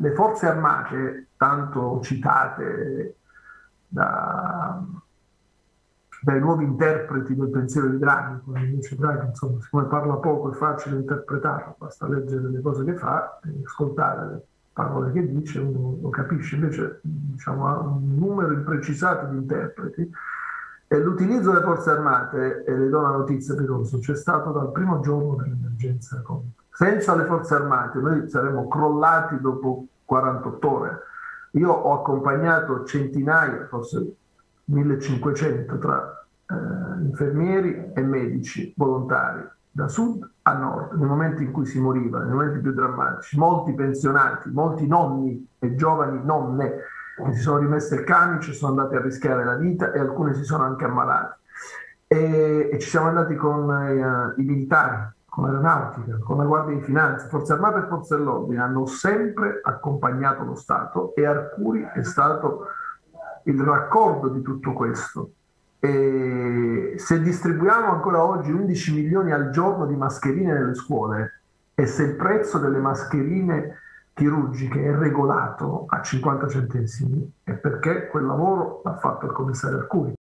le forze armate, tanto citate dai nuovi interpreti del pensiero di Draghi, come invece Draghi, insomma, siccome parla poco è facile interpretarlo, basta leggere le cose che fa e ascoltare le parole che dice, uno lo capisce. Invece, diciamo, ha un numero imprecisato di interpreti e l'utilizzo delle forze armate, e le do una notizia Piroso, c'è stato dal primo giorno dell'emergenza Covid. Senza le forze armate noi saremmo crollati dopo 48 ore. Io ho accompagnato centinaia, forse 1500 tra infermieri e medici volontari, da sud a nord, nei momenti in cui si moriva, nei momenti più drammatici, molti pensionati, molti nonni e giovani nonne che si sono rimesse il camice, sono andati a rischiare la vita e alcuni si sono anche ammalati. E ci siamo andati con i militari, con l'aeronautica, con la Guardia di Finanza, Forze Armate e Forze dell'Ordine, hanno sempre accompagnato lo Stato e Arcuri è stato il raccordo di tutto questo. E se distribuiamo ancora oggi 11 milioni al giorno di mascherine nelle scuole e se il prezzo delle mascherine chirurgiche è regolato a 50 centesimi, è perché quel lavoro l'ha fatto il commissario Arcuri.